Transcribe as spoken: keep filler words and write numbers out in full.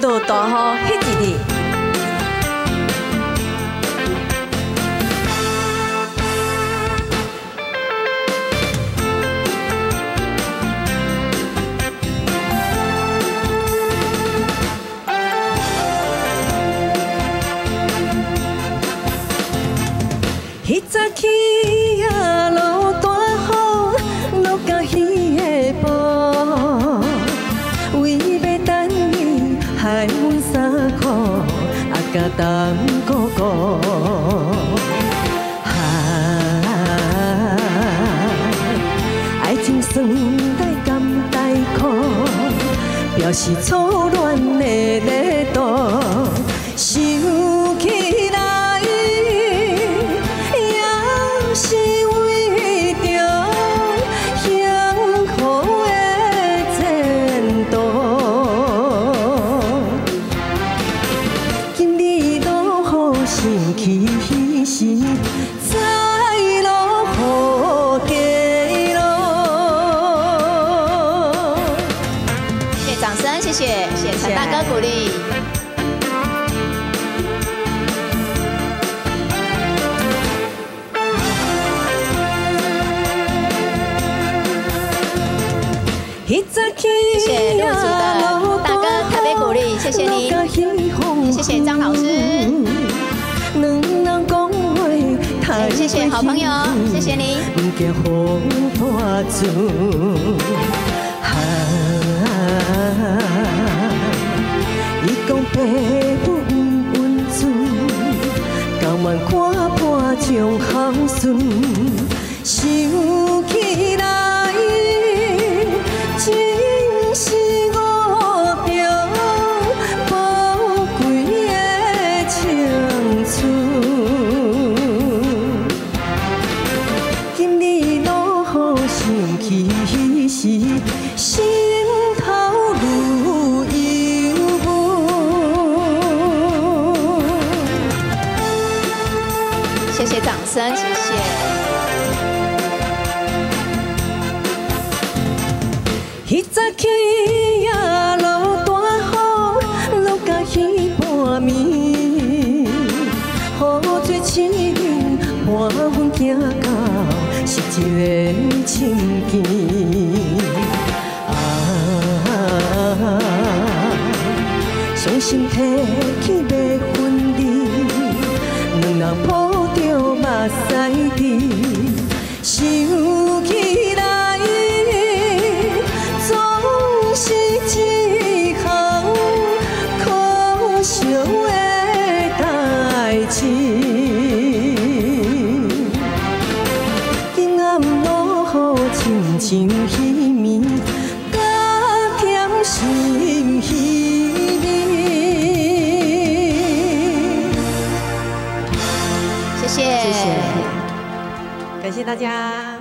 做大雨迄一日。 迄早起啊，落大雨，落到彼个步，为要等你害阮衫裤，啊，甲冬姑姑。啊，爱情算来甘带苦，表示初恋的热度，想起来。 是为着幸福的前途，今日落雨生气时，再落雨低落。 谢谢掌声，谢谢，谢谢陈大哥鼓励。 谢谢六组的大哥特别鼓励，谢谢你，谢谢张老师，谢谢好朋友，谢谢你。伊讲爸母不温存，甘愿看破将孝顺，想起来。 真是我着宝贵的青春，今日落雨生气时，心头如油雾。谢谢掌声，谢谢。 迄早起啊，落大雨，落到彼半暝，雨水深，伴阮行到是一个情境。啊，伤心提起要分离，两人抱着目屎滴，想起来。 是一项可惜的代志。今暗落雨，亲像稀绵，加添心稀微。 谢谢，谢谢，感谢大家。